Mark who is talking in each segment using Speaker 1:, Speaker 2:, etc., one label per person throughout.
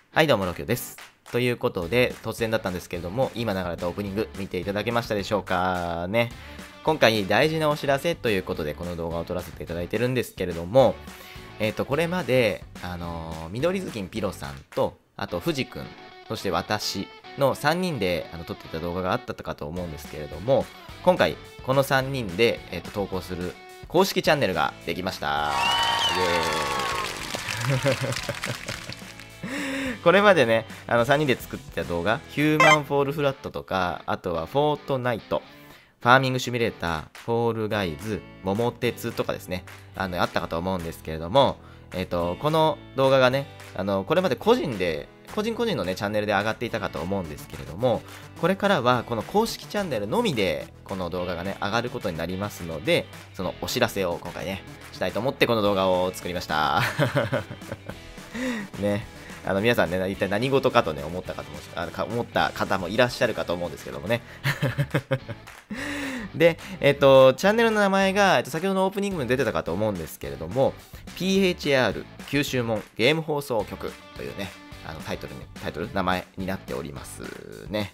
Speaker 1: はい、どうも、ロキオです。ということで、突然だったんですけれども、今流れたオープニング見ていただけましたでしょうかね。今回、大事なお知らせということで、この動画を撮らせていただいてるんですけれども、これまで、緑ずきんピロさんと、あと、藤くん、そして私の3人で撮っていた動画があったかと思うんですけれども、今回、この3人で、投稿する公式チャンネルができました。イエーイこれまでね、3人で作ってた動画、ヒューマンフォールフラットとか、あとはフォートナイト、ファーミングシミュレーター、フォールガイズ、桃鉄とかですね、あったかと思うんですけれども、この動画がね、これまで個人のね、チャンネルで上がっていたかと思うんですけれども、これからはこの公式チャンネルのみで、この動画がね、上がることになりますので、そのお知らせを今回ね、したいと思ってこの動画を作りました。ね。皆さんね、一体何事かとね、思った方もいらっしゃるかと思うんですけどもね。で、チャンネルの名前が、先ほどのオープニングに出てたかと思うんですけれども、PHR 九州門ゲーム放送局というね、タイトル、名前になっておりますね。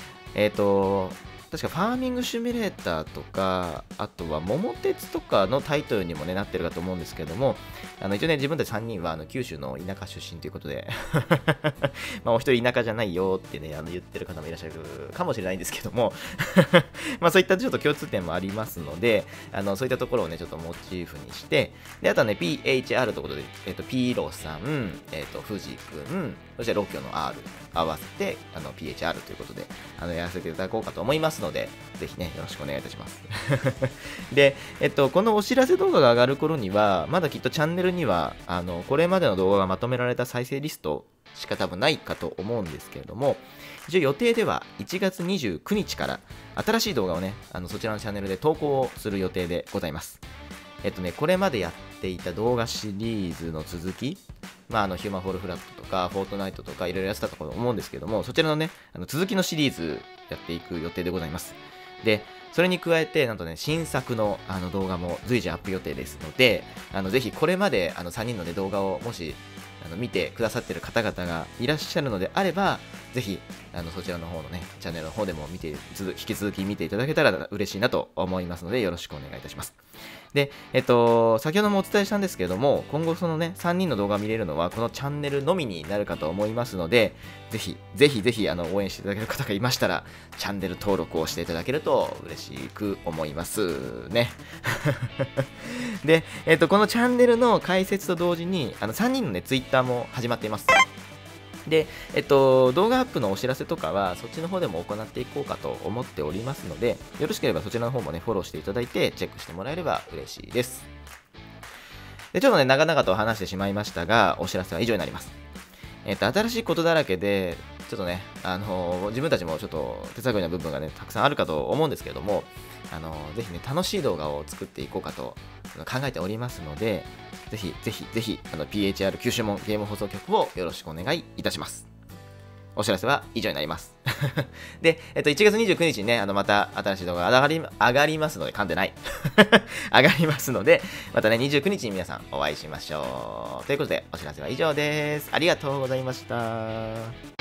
Speaker 1: 確かファーミングシミュレーターとか、あとは桃鉄とかのタイトルにもね、なってるかと思うんですけども、一応ね、自分たち3人は九州の田舎出身ということで、まあ、お一人田舎じゃないよってね、言ってる方もいらっしゃるかもしれないんですけども、まあそういったちょっと共通点もありますので、そういったところをね、ちょっとモチーフにして、で、あとはね、PHR ということで、ピーロさん、藤くん、そしてロキオの R 合わせて、PHR ということで、やらせていただこうかと思いますので、ぜひね、よろしくお願いいたします。で、このお知らせ動画が上がる頃には、まだきっとチャンネルには、これまでの動画がまとめられた再生リストしか多分ないかと思うんですけれども、一応予定では1月29日から新しい動画をね、そちらのチャンネルで投稿する予定でございます。これまでやっていた動画シリーズの続き、まあ、ヒューマンフォールフラットとか、フォートナイトとか、いろいろやってたと思うんですけども、そちらのね、続きのシリーズやっていく予定でございます。で、それに加えて、なんとね、新作の動画も随時アップ予定ですので、ぜひこれまで3人の、ね、動画をもし見てくださっている方々がいらっしゃるのであれば、ぜひそちらの方のね、チャンネルの方でも引き続き見ていただけたら嬉しいなと思いますので、よろしくお願いいたします。で、先ほどもお伝えしたんですけれども、今後そのね、3人の動画を見れるのはこのチャンネルのみになるかと思いますので、ぜひ応援していただける方がいましたら、チャンネル登録をしていただけると嬉しく思いますね。で、このチャンネルの解説と同時に、3人のね、ツイッターも始まっています。で、動画アップのお知らせとかは、そっちの方でも行っていこうかと思っておりますので、よろしければそちらの方もね、フォローしていただいて、チェックしてもらえれば嬉しいです。で、ちょっとね、長々と話してしまいましたが、お知らせは以上になります。新しいことだらけで、ちょっとね、自分たちもちょっと手探りな部分がね、たくさんあるかと思うんですけれども、ぜひね、楽しい動画を作っていこうかと考えておりますので、ぜひ、PHR 九州門ゲーム放送局をよろしくお願いいたします。お知らせは以上になります。で、1月29日にね、また新しい動画が上がりますので、噛んでない。上がりますので、またね、29日に皆さんお会いしましょう。ということで、お知らせは以上です。ありがとうございました。